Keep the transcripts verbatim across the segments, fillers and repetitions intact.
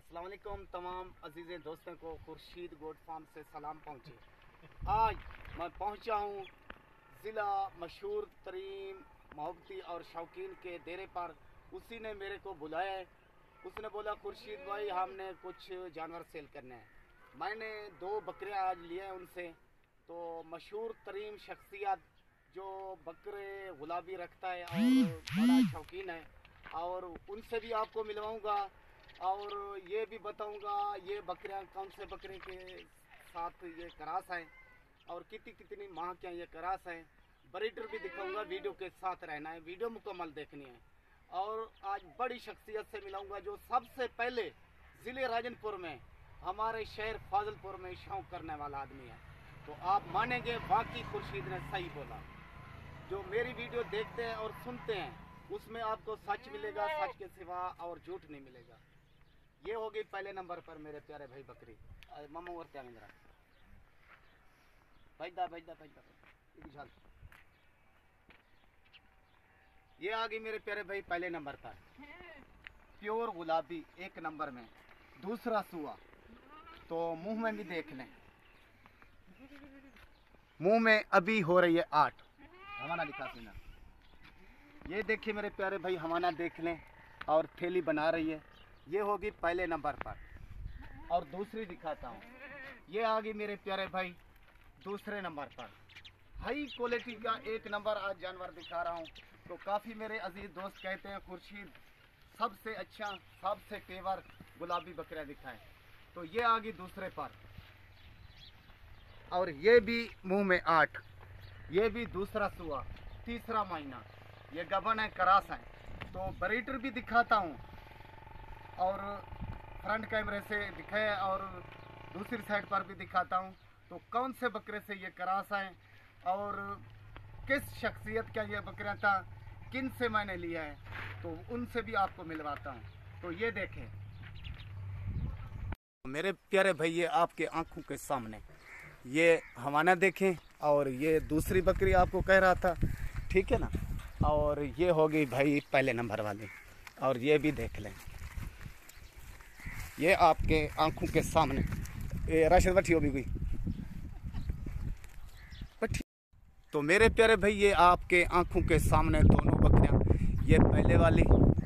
अस्सलाम वालेकुम तमाम अजीज़ दोस्तों को खुर्शीद गोट फार्म से सलाम पहुँचे। आज मैं पहुँचा हूँ ज़िला मशहूर तरीन मोहब्बती और शौकीन के डेरे पर। उसी ने मेरे को बुलाया है। उसने बोला खुर्शीद भाई हमने कुछ जानवर सेल करने हैं। मैंने दो बकरियाँ आज लिए हैं उनसे। तो मशहूर तरीन शख्सियत जो बकरे गुलाबी रखता है और बड़ा शौकीन है, और उनसे भी आपको मिलवाऊंगा और ये भी बताऊंगा ये बकरियां कौन से बकरे के साथ ये करास हैं और कितनी कितनी माह क्या ये करास हैं। ब्रीडर भी दिखाऊंगा, वीडियो के साथ रहना है, वीडियो मुकम्मल देखनी है। और आज बड़ी शख्सियत से मिलाऊंगा जो सबसे पहले ज़िले राजनपुर में हमारे शहर फाजिलपुर में शौक करने वाला आदमी है। तो आप मानेंगे वाकई खुर्शीद ने सही बोला। जो मेरी वीडियो देखते हैं और सुनते हैं उसमें आपको सच मिलेगा, सच के सिवा और झूठ नहीं मिलेगा। ये होगी पहले नंबर पर मेरे प्यारे भाई बकरी मामा और क्या मेरा भैदा भैदा भैदा ये आ गई मेरे प्यारे भाई पहले नंबर पर, प्योर गुलाबी एक नंबर में। दूसरा सुआ तो मुंह में भी देख लें, मुंह में अभी हो रही है आठ हमाना लिखा सीना। ये देखिए मेरे प्यारे भाई हमाना देख लें और थैली बना रही है। ये होगी पहले नंबर पर। और दूसरी दिखाता हूँ, ये आ गई मेरे प्यारे भाई दूसरे नंबर पर। हाई क्वालिटी का एक नंबर आज जानवर दिखा रहा हूँ। तो काफ़ी मेरे अजीज दोस्त कहते हैं खुर्शीद सबसे अच्छा सबसे तेवर गुलाबी बकरियाँ दिखाएं। तो ये आ गई दूसरे पर। और ये भी मुंह में आठ, ये भी दूसरा सुआ तीसरा महीना। ये गबन है, करास है। तो ब्रीडर भी दिखाता हूँ और फ्रंट कैमरे से दिखाए और दूसरी साइड पर भी दिखाता हूँ। तो कौन से बकरे से ये करास है और किस शख्सियत का ये बकरा था, किन से मैंने लिया है, तो उनसे भी आपको मिलवाता हूँ। तो ये देखें मेरे प्यारे भाई, ये आपके आंखों के सामने ये हवाना देखें। और ये दूसरी बकरी आपको कह रहा था, ठीक है ना। और ये होगी भाई पहले नंबर वाली। और ये भी देख लें, ये आपके आंखों के सामने। ये राशिद बठी हो भी गई बठी। तो मेरे प्यारे भाई ये आपके आंखों के सामने दोनों बकरियां। ये पहले वाली,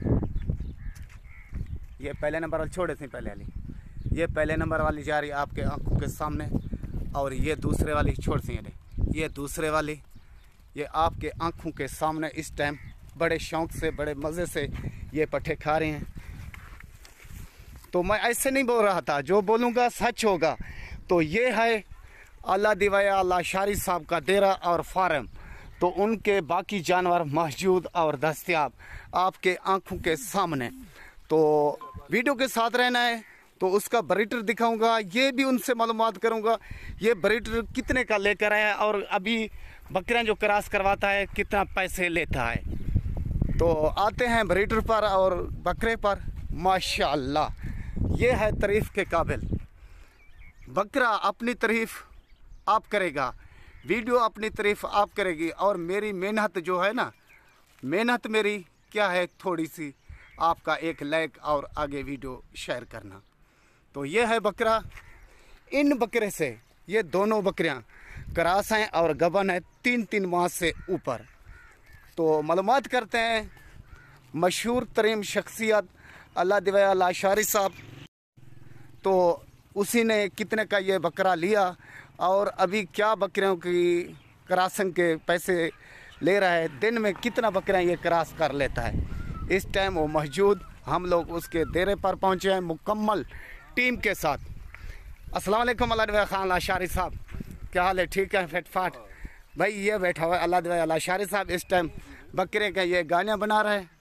ये पहले नंबर वाली छोड़े थे पहले वाली, ये पहले नंबर वाली जा रही है आपके आंखों के सामने। और ये दूसरे वाली छोड़ सी, ये दूसरे वाली ये आपके आंखों के सामने इस टाइम बड़े शौक से बड़े मज़े से ये पट्ठे खा रहे हैं। तो मैं ऐसे नहीं बोल रहा था, जो बोलूँगा सच होगा। तो ये है अल्लाह दिवाया लाशारी साहब का डेरा और फार्म। तो उनके बाकी जानवर मौजूद और दस्तयाब आपके आंखों के सामने। तो वीडियो के साथ रहना है। तो उसका ब्रीडर दिखाऊंगा, ये भी उनसे मालूमात करूंगा ये ब्रीडर कितने का लेकर आया और अभी बकरियां जो क्रॉस करवाता है कितना पैसे लेता है। तो आते हैं ब्रीडर पर और बकरे पर। माशाअल्लाह ये है तारीफ के काबिल। बकरा अपनी तारीफ आप करेगा, वीडियो अपनी तारीफ आप करेगी। और मेरी मेहनत जो है ना, मेहनत मेरी क्या है, थोड़ी सी आपका एक लाइक और आगे वीडियो शेयर करना। तो ये है बकरा। इन बकरे से ये दोनों बकरियां करास हैं और गबन है तीन तीन माह से ऊपर। तो मालूमात करते हैं मशहूर तरीन शख्सियत अल्लाह दिवाया लाशारी साहब। तो उसी ने कितने का ये बकरा लिया और अभी क्या बकरियों की करासन के पैसे ले रहा है, दिन में कितना बकरियां ये करास कर लेता है। इस टाइम वो मौजूद, हम लोग उसके डेरे पर पहुंचे हैं मुकम्मल टीम के साथ। अस्सलाम वालेकुम अल्लाह खान लाशारी साहब, क्या हाल है? ठीक है फिटफाट भाई। ये बैठा हुआ है अल्लाह दिवाया लाशारी साहब, इस टाइम बकरे का ये गानियाँ बना रहे हैं।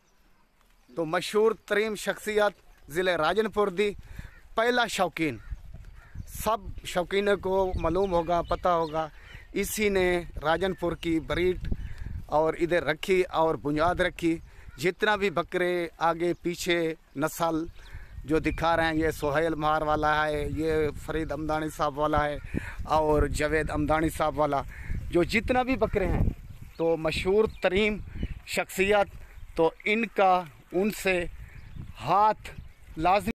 तो मशहूर तरीन शख्सियत ज़िले राजनपुर दी पहला शौकीन, सब शौकीनों को मालूम होगा, पता होगा। इसी ने राजनपुर की ब्रीड और इधर रखी और बुनियाद रखी। जितना भी बकरे आगे पीछे नस्ल जो दिखा रहे हैं, ये सोहेल महार वाला है, ये फरीद अमदानी साहब वाला है और जावेद अमदानी साहब वाला, जो जितना भी बकरे हैं तो मशहूर तरीन शख्सियत। तो इनका उनसे हाथ लाजमी